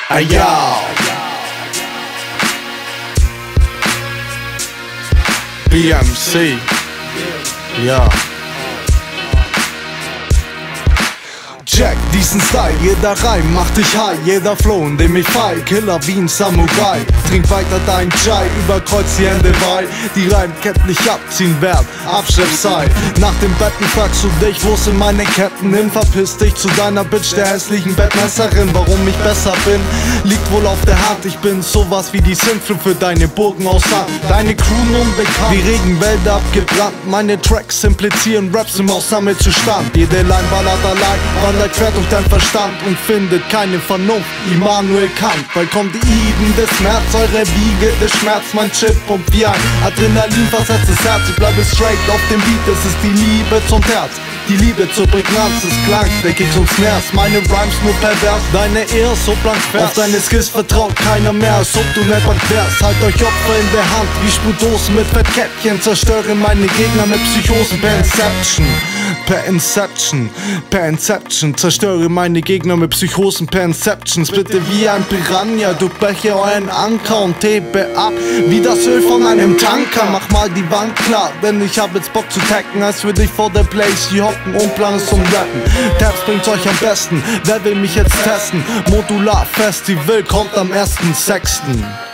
Ayau BMC, ja. Check diesen Style, jeder Reim macht dich high, jeder Flow, in dem ich fall, Killer wie ein Samurai. Trink weiter dein Chai, überkreuz die Hände weit, die Reimketten nicht abziehen werden, Abschleppzeit. Nach dem Betten fragst du dich, wo sind meine Ketten hin? Verpiss dich zu deiner Bitch, der hässlichen Bettmesserin. Warum ich besser bin, liegt wohl auf der Hand. Ich bin sowas wie die Synthro für deine Burgen aus Sand. Deine Crew unbekannt, wie Regenwälder abgebrannt. Meine Tracks implizieren Raps im Ausnahmezustand. Jede Line ballert allein, wandert quer durch dein Verstand und findet keine Vernunft, Immanuel Kant. Weil kommt die Iden des Schmerz, eure Wiege des Schmerz. Mein Chip pumpt wie ein Adrenalin versetztes Herz. Ich bleibe straight auf dem Beat, es ist die Liebe zum Herz. Die Liebe zur Prägnanz des Klangs, der Kicks und Snares. Meine Rhymes nur pervers, deine Ehe so blank vers. Auf deine Skills vertraut keiner mehr, als ob du nicht wärst. Halt euch Opfer in der Hand, wie Sprühdosen mit Fettkäppchen. Zerstöre meine Gegner mit Psychosen per Inception. Per Inception, zerstöre meine Gegner mit Psychosen per Inception. Splitte wie ein Piranha, durchbreche euren Anker und hebe ab wie das Öl von einem Tanker. Mach mal die Wand klar, denn ich hab jetzt Bock zu tacken, als würde ich vor der Place hier hocken und plane zum Rappen. Tabs bringt's euch am besten, wer will mich jetzt testen? Modular Festival kommt am 1.6.